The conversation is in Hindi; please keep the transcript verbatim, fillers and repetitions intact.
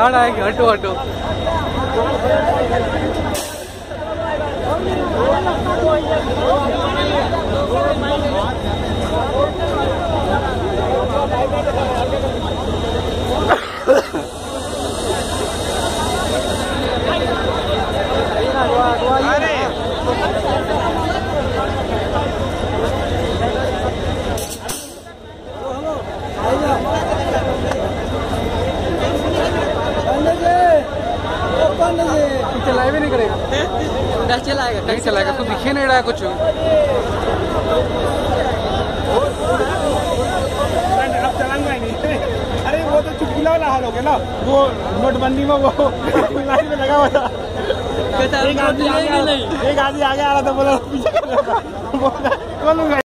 गाड़ आएगी, हटो हटो। चलाए भी नहीं करेगा, नहीं चलाएगा, नहीं चलाएगा, तो दिखे नहीं रहा है कुछ। अब चलाऊंगा नहीं। अरे वो तो चुटकुला वाला हाल हो गया ना, वो नोटबंदी में वो लाइन में लगा हुआ था। एक आदमी आगे आ रहा था, बोला पीछे कर रहा था।